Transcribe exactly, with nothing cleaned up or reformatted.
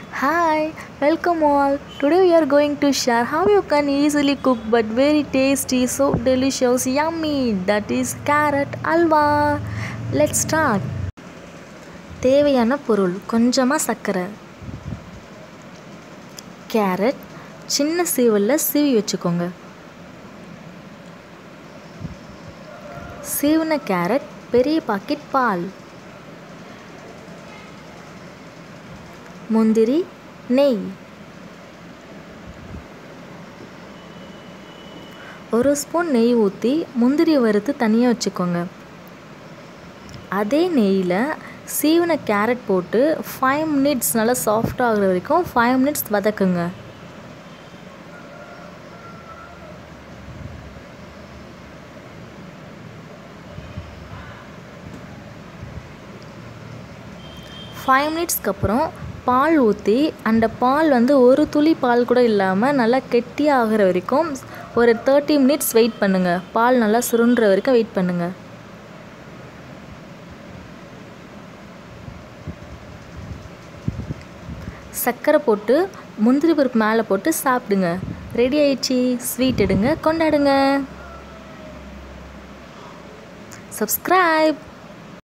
Hi, welcome all. Today we are going to share how you can easily cook but very tasty, so delicious, yummy. That is carrot alwa. Let's start. தேவையான பொருள் கொஞ்சமாக சர்க்கரை, carrot சின்ன சீவலில் சீவி வச்சுக்கோங்க. சீவின carrot, பெரிய packet பால், முந்திரி, நெய், ஒரு ஸ்பூன் நெய் ஊற்றி முந்திரி வறுத்து தனியாக வச்சுக்கோங்க. அதே நெய்யில் சீவின கேரட் போட்டு ஃபைவ் மினிட்ஸ் நல்லா சாஃப்ட் ஆகிற வரைக்கும் ஃபைவ் மினிட்ஸ் வதக்குங்க. ஃபைவ் மினிட்ஸ்க்கு அப்புறம் பால் ஊற்றி அந்த பால் வந்து ஒரு துளி பால் கூட இல்லாமல் நல்லா கெட்டியாக ஆகிற வரைக்கும் ஒரு தேர்ட்டி மினிட்ஸ் வெயிட் பண்ணுங்கள். பால் நல்லா சுருண்டுற வரைக்கும் வெயிட் பண்ணுங்கள். சர்க்கரை போட்டு முந்திரி பருப்பு மேலே போட்டு சாப்பிடுங்க. ரெடி ஆயிடுச்சு. ஸ்வீட் எடுங்க, கொண்டாடுங்க. சப்ஸ்கிரைப்.